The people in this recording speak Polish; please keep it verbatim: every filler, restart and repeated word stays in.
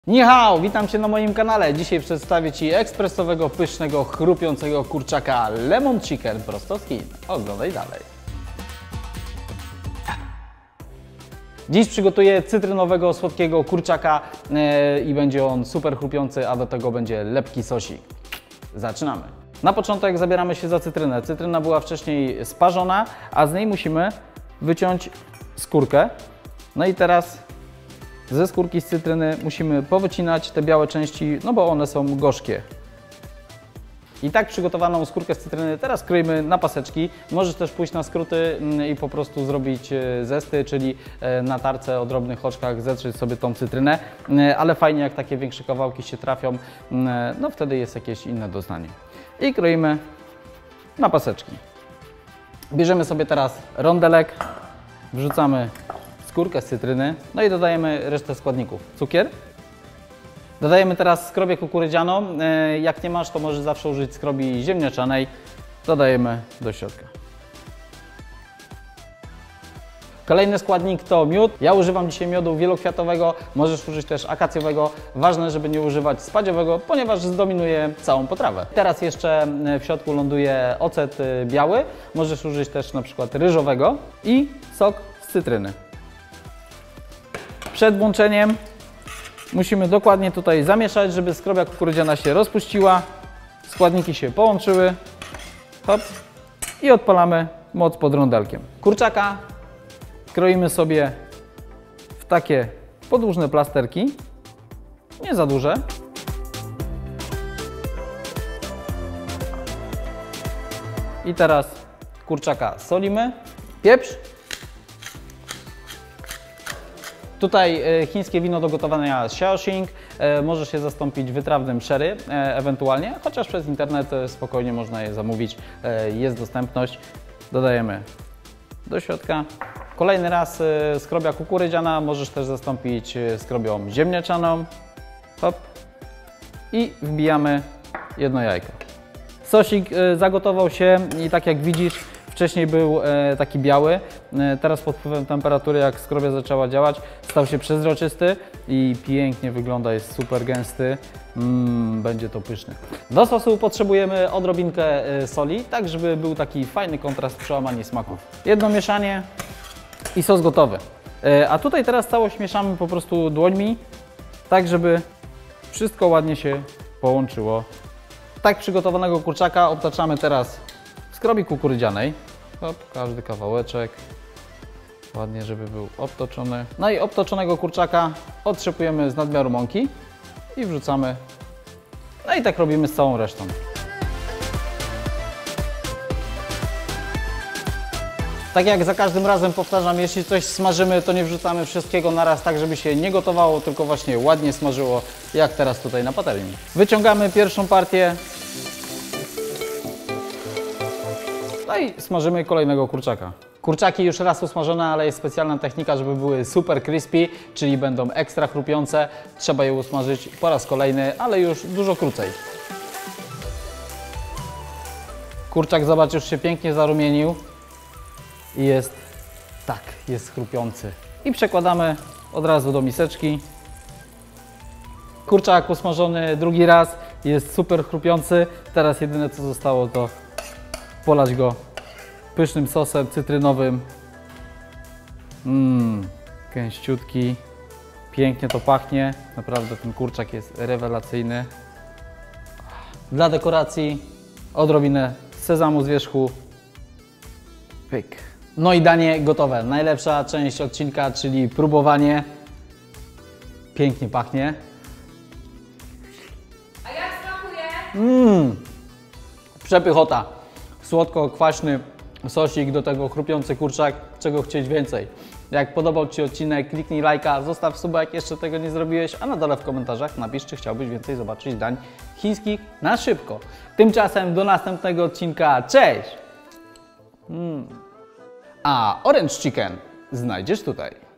Ni hao, witam Cię na moim kanale. Dzisiaj przedstawię Ci ekspresowego, pysznego, chrupiącego kurczaka Lemon Chicken prosto z Chin. Oglądaj dalej. Dziś przygotuję cytrynowego, słodkiego kurczaka yy, i będzie on super chrupiący, a do tego będzie lepki sosik. Zaczynamy. Na początek zabieramy się za cytrynę. Cytryna była wcześniej sparzona, a z niej musimy wyciąć skórkę. No i teraz ze skórki z cytryny musimy powycinać te białe części, no bo one są gorzkie. I tak przygotowaną skórkę z cytryny teraz kroimy na paseczki. Możesz też pójść na skróty i po prostu zrobić zesty, czyli na tarce o drobnych oczkach zetrzeć sobie tą cytrynę, ale fajnie jak takie większe kawałki się trafią, no wtedy jest jakieś inne doznanie. I kroimy na paseczki. Bierzemy sobie teraz rondelek, wrzucamy skórkę z cytryny, no i dodajemy resztę składników. Cukier. Dodajemy teraz skrobię kukurydzianą. Jak nie masz, to możesz zawsze użyć skrobi ziemniaczanej. Dodajemy do środka. Kolejny składnik to miód. Ja używam dzisiaj miodu wielokwiatowego, możesz użyć też akacjowego. Ważne, żeby nie używać spadziowego, ponieważ zdominuje całą potrawę. Teraz jeszcze w środku ląduje ocet biały. Możesz użyć też na przykład ryżowego i sok z cytryny. Przed włączeniem musimy dokładnie tutaj zamieszać, żeby skrobia kukurydziana się rozpuściła, składniki się połączyły. Hop. I odpalamy moc pod rondelkiem. Kurczaka kroimy sobie w takie podłużne plasterki, nie za duże. I teraz kurczaka solimy, pieprz. Tutaj chińskie wino do gotowania Shaoxing, może się zastąpić wytrawnym sherry ewentualnie, chociaż przez internet spokojnie można je zamówić, jest dostępność. Dodajemy do środka. Kolejny raz skrobia kukurydziana, możesz też zastąpić skrobią ziemniaczaną. Hop. I wbijamy jedno jajko. Sosik zagotował się i tak jak widzisz, wcześniej był e, taki biały, e, teraz pod wpływem temperatury, jak skrobia zaczęła działać, stał się przezroczysty i pięknie wygląda, jest super gęsty, mm, będzie to pyszny. Do sosu potrzebujemy odrobinkę e, soli, tak żeby był taki fajny kontrast, przełamanie smaków. Jedno mieszanie i sos gotowy. E, a tutaj teraz całość mieszamy po prostu dłońmi, tak żeby wszystko ładnie się połączyło. Tak przygotowanego kurczaka obtaczamy teraz skrobi kukurydzianej. Hop, każdy kawałeczek. Ładnie, żeby był obtoczony. No i obtoczonego kurczaka otrzepujemy z nadmiaru mąki i wrzucamy. No i tak robimy z całą resztą. Tak jak za każdym razem powtarzam, jeśli coś smażymy, to nie wrzucamy wszystkiego naraz tak, żeby się nie gotowało, tylko właśnie ładnie smażyło, jak teraz tutaj na patelni. Wyciągamy pierwszą partię. No i smażymy kolejnego kurczaka. Kurczaki już raz usmażone, ale jest specjalna technika, żeby były super crispy, czyli będą ekstra chrupiące. Trzeba je usmażyć po raz kolejny, ale już dużo krócej. Kurczak, zobacz, już się pięknie zarumienił i jest, tak, jest chrupiący. I przekładamy od razu do miseczki. Kurczak usmażony drugi raz, jest super chrupiący. Teraz jedyne co zostało to polać go pysznym sosem cytrynowym. Mmm, gęściutki. Pięknie to pachnie. Naprawdę ten kurczak jest rewelacyjny. Dla dekoracji odrobinę sezamu z wierzchu. Pyk. No i danie gotowe. Najlepsza część odcinka, czyli próbowanie. Pięknie pachnie. A jak smakuje? Mmm, przepychota. Słodko-kwaśny sosik, do tego chrupiący kurczak, czego chcieć więcej. Jak podobał Ci odcinek, kliknij lajka, zostaw suba, jak jeszcze tego nie zrobiłeś, a na dole w komentarzach napisz, czy chciałbyś więcej zobaczyć dań chińskich na szybko. Tymczasem do następnego odcinka, cześć! Mm. A Orange Chicken znajdziesz tutaj.